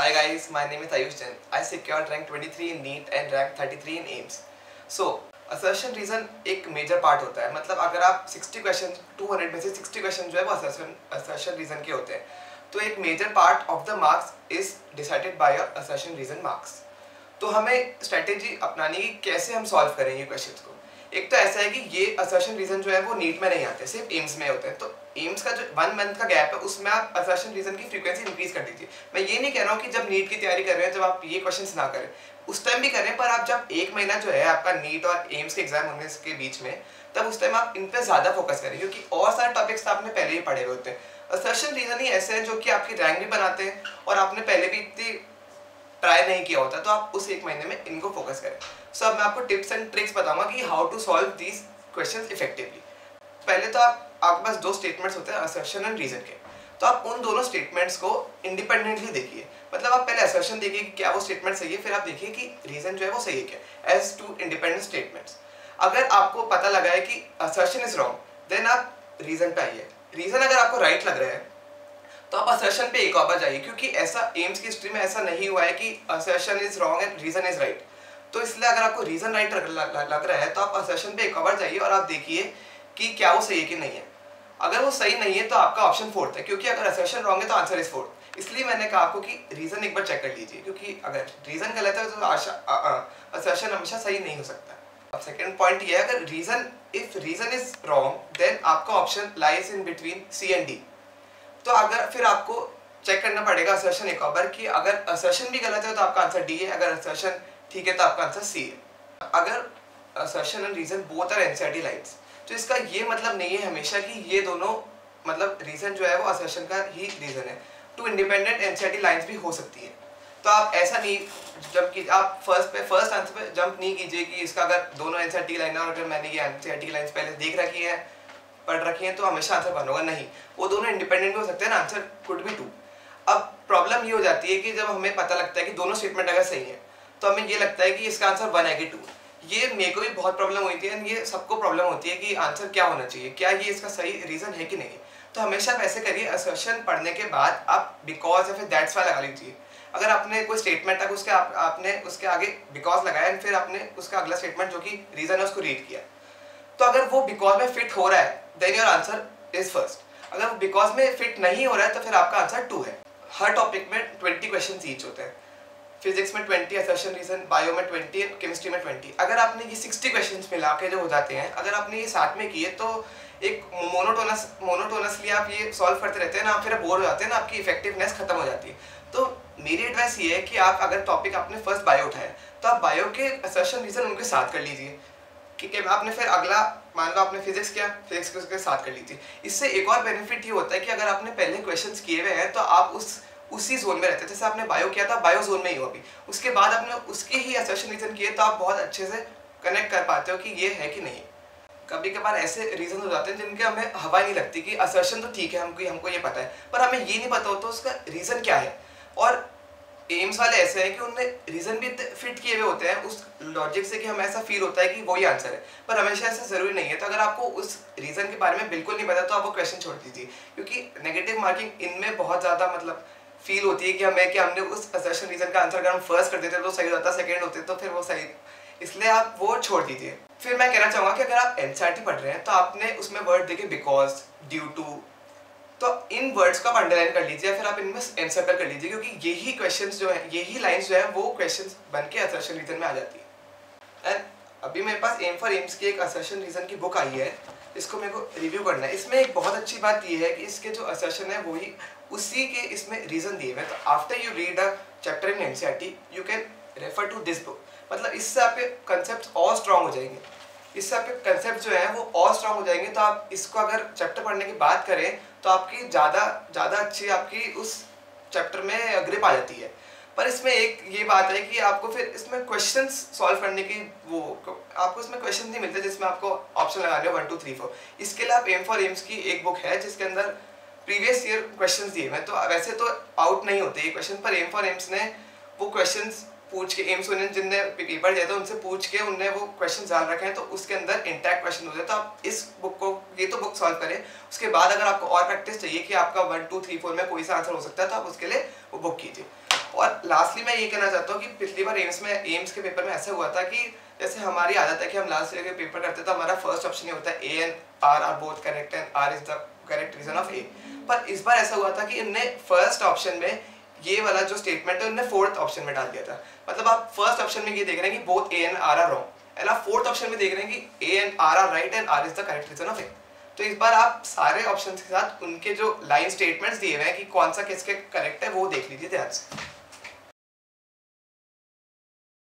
Hi guys, my name is Ayush Jain. I secured rank 23 in NEET and rank 33 in AIIMS. So, assertion reason एक major part होता है. मतलब अगर आप 60 question 200 में से 60 क्वेश्चन जो है वो assertion reason के होते हैं, तो एक major part of the marks is decided by your assertion reason marks. तो हमें स्ट्रेटेजी अपनानी है कैसे हम सॉल्व करें ये क्वेश्चंस को. एक तो ऐसा है कि ये असर्शन रीजन जो है वो नीट में नहीं आते, सिर्फ एम्स में होते हैं. तो एम्स का जो 1 मंथ का गैप है उसमें आप असर्शन रीजन की फ्रीक्वेंसी इंक्रीज कर दीजिए. मैं ये नहीं कह रहा हूँ कि जब नीट की तैयारी कर रहे हैं जब आप ये क्वेश्चंस ना करें, उस टाइम भी करें, पर आप जब 1 महीना जो है आपका नीट और एम्स के एग्जाम होने के बीच में, तब उस टाइम आप इन पर ज़्यादा फोकस करें, क्योंकि और सारे टॉपिक्स आपने पहले ही पढ़े हुए होते हैं. असर्शन रीजन ही ऐसे हैं जो कि आपकी रैंक भी बनाते हैं और आपने पहले भी इतनी ट्राई नहीं किया होता, तो आप उस 1 महीने में इनको फोकस करें. सो अब मैं आपको टिप्स एंड ट्रिक्स बताऊंगा कि how to solve these questions effectively. पहले तो आपके पास 2 स्टेटमेंट्स होते हैं, असर्शन एंड रीजन के. तो आप उन दोनों स्टेटमेंट्स को इंडिपेंडेंटली देखिए. मतलब आप पहले असर्शन देखिए कि क्या वो स्टेटमेंट सही है, फिर आप देखिए कि रीजन जो है वो सही है क्या, एज 2 इंडिपेंडेंट स्टेटमेंट्स. अगर आपको पता लगा है कि असर्शन इज रॉन्ग, देन आप रीजन पे आइए. रीजन अगर आपको राइट लग रहा है तो आप असर्शन पे एक और बार जाइए, क्योंकि ऐसा एम्स की हिस्ट्री में ऐसा नहीं हुआ है कि assertion is wrong and reason is right. तो इसलिए अगर आपको रीजन राइट लग रहा है तो आप असर्शन पे एक और बार जाइए और आप देखिए कि क्या वो सही है कि नहीं है. अगर वो सही नहीं है तो आपका ऑप्शन 4th है, क्योंकि अगर असर्शन रॉन्ग है तो आंसर इज 4th. इसलिए मैंने कहा आपको कि रीजन एक बार चेक कर लीजिए, क्योंकि अगर रीजन गलत है तो असर्शन हमेशा सही नहीं हो सकता. अब सेकंड पॉइंट ये है, अगर रीजन इज रॉन्ग देन आपका option lies in between C and D. तो अगर फिर आपको चेक करना पड़ेगा असर्शन एक बार कि अगर असर्शन भी गलत है तो आपका आंसर डी है, अगर असर्शन ठीक है तो आपका आंसर सी है. अगर assertion and reason both are NCERT lines, तो इसका ये मतलब नहीं है हमेशा कि ये दोनों मतलब रीजन जो है वो असर्शन का ही रीजन है. 2 इंडिपेंडेंट एनसीईआरटी लाइन्स भी हो सकती है. तो आप ऐसा नहीं जब आप फर्स्ट आंसर पे जंप नहीं कीजिए कि इसका अगर दोनों एनसीईआरटी लाइन है और अगर मैंने ये एनसीईआरटी लाइन्स पहले देख रखी है, पढ़ रखी हैं, तो हमेशा आंसर 1 होगा. नहीं, वो दोनों इंडिपेंडेंट भी हो सकते हैं ना, आंसर कुड बी 2. अब प्रॉब्लम ये हो जाती है कि जब हमें पता लगता है कि दोनों स्टेटमेंट अगर सही है तो हमें ये लगता है कि इसका आंसर 1 है कि 2. ये मेरे को भी बहुत प्रॉब्लम हुई थी एंड ये सबको प्रॉब्लम होती है कि आंसर क्या होना चाहिए, क्या ये इसका सही रीजन है कि नहीं. तो हमेशा आप ऐसे करिए, असर्शन पढ़ने के बाद आप बिकॉज या फिर दैट्स वाई लगा लीजिए. अगर आपने कोई स्टेटमेंट है उसके आपने उसके आगे बिकॉज लगाया एंड फिर आपने उसका अगला स्टेटमेंट जो कि रीजन है उसको रीड किया, तो अगर वो बिकॉज में फिट हो रहा है then your answer is first. अगर वो बिकॉज में फिट नहीं हो रहा है तो फिर आपका आंसर 2 है. हर टॉपिक में 20 क्वेश्चन ईच होते हैं. फिजिक्स में 20 असर्शन रीजन, बायो में 20, केमिस्ट्री में 20. अगर आपने ये 60 क्वेश्चंस मिला के जो हो जाते हैं, अगर आपने ये साथ में किए तो एक मोनोटोनसली आप ये सॉल्व करते रहते हैं ना, आप फिर बोर हो जाते हैं ना, आपकी इफेक्टिवनेस खत्म हो जाती है. तो मेरी एडवाइस ये है कि आप अगर टॉपिक आपने फर्स्ट बायो उठाया तो आप बायो के असर्शन रीजन उनके साथ कर लीजिए. ठीक है, आपने फिर अगला मान लो आपने फिजिक्स किया, फिजिक्स के उसके साथ कर लीजिए. इससे एक और बेनिफिट ये होता है कि अगर आपने पहले क्वेश्चंस किए हुए हैं तो आप उसी जोन में रहते हैं. जैसे आपने बायो किया था, बायो जोन में ही हो अभी, उसके बाद आपने उसके ही असर्शन रीजन किए तो आप बहुत अच्छे से कनेक्ट कर पाते हो कि ये है कि नहीं. कभी कभार ऐसे रीजन हो जाते हैं जिनके हमें हवा नहीं लगती कि असर्शन तो ठीक है, हमको ये पता है, पर हमें ये नहीं पता होता उसका रीजन क्या है. और एम्स वाले ऐसे हैं कि उनने रीजन भी फिट किए हुए होते हैं उस लॉजिक से कि हमें ऐसा फील होता है कि वही आंसर है, पर हमेशा ऐसा जरूरी नहीं है. तो अगर आपको उस रीजन के बारे में बिल्कुल नहीं पता तो आप वो क्वेश्चन छोड़ दीजिए, क्योंकि नेगेटिव मार्किंग इनमें बहुत ज़्यादा मतलब फील होती है कि हमने उस असर्शन रीजन का आंसर अगर हम फर्स्ट कर देते तो सही होता, सेकेंड होते तो फिर वो सही, इसलिए आप वो छोड़ दीजिए. फिर मैं कहना चाहूँगा कि अगर आप एनसीईआरटी पढ़ रहे हैं तो आपने उसमें वर्ड देखे बिकॉज, ड्यू टू, तो इन वर्ड्स को आप अंडरलाइन कर लीजिए या फिर आप इनमें एनसर्कल कर लीजिए, क्योंकि यही क्वेश्चंस जो है, यही लाइंस जो है वो क्वेश्चंस बन के असर्शन रीजन में आ जाती है. एंड अभी मेरे पास एम फॉर एम्स की एक असर्शन रीजन की बुक आई है, इसको मेरे को रिव्यू करना है. इसमें एक बहुत अच्छी बात ये है कि इसके जो असर्शन है वही उसी के इसमें रीजन दिए हुए हैं. तो after you read a chapter in NCERT you can refer to this book. मतलब इससे आपके कंसेप्ट और स्ट्रॉन्ग हो जाएंगे, इससे आपके कंसेप्ट जो है वो और स्ट्रॉन्ग हो जाएंगे. तो आप इसको अगर चैप्टर पढ़ने की बात करें तो आपकी ज़्यादा अच्छी आपकी उस चैप्टर में ग्रिप आ जाती है. पर इसमें एक ये बात है कि आपको फिर इसमें क्वेश्चंस सॉल्व करने की आपको इसमें क्वेश्चन नहीं मिलते जिसमें आपको ऑप्शन लगाने हो 1 2 3 4. इसके लिए आप एम फॉर एम्स की एक बुक है जिसके अंदर प्रीवियस ईयर क्वेश्चंस दिए हैं. तो वैसे तो आउट नहीं होते ये क्वेश्चन, पर एम फॉर एम्स ने वो क्वेश्चंस पूछ के, एम्स जिनने पेपर दिया था उनसे पूछ के उनने वो क्वेश्चन जान रखे हैं, तो उसके अंदर इंटैक्ट क्वेश्चन होते हैं. तो आप इस बुक को, ये तो बुक सॉल्व करें, उसके बाद अगर आपको और प्रैक्टिस चाहिए कि आपका 1 2 3 4 में कोई सा आंसर हो सकता है तो आप उसके लिए वो बुक कीजिए. और लास्टली मैं ये कहना चाहता हूँ कि पिछली बार एम्स के पेपर में ऐसा हुआ था कि जैसे हमारी आदत है कि हम लास्ट ईयर के पेपर करते तो हमारा फर्स्ट ऑप्शन ये होता है A and R are both correct and R is the correct reason of A. पर इस बार ऐसा हुआ था कि इनने फर्स्ट ऑप्शन में ये वाला जो स्टेटमेंट है उन्होंने फोर्थ ऑप्शन में डाल दिया था। मतलब आप फर्स्ट ऑप्शन में ये देख रहे हैं कि both A and R are wrong, and आप फोर्थ ऑप्शन में देख रहे हैं कि A and R are right and R is the correct reason of A. तो इस बार आप सारे ऑप्शंस के साथ उनके जो लाइन स्टेटमेंट्स दिए हुए हैं कि कौन सा किसके करेक्ट है वो देख लीजिए ध्यान से।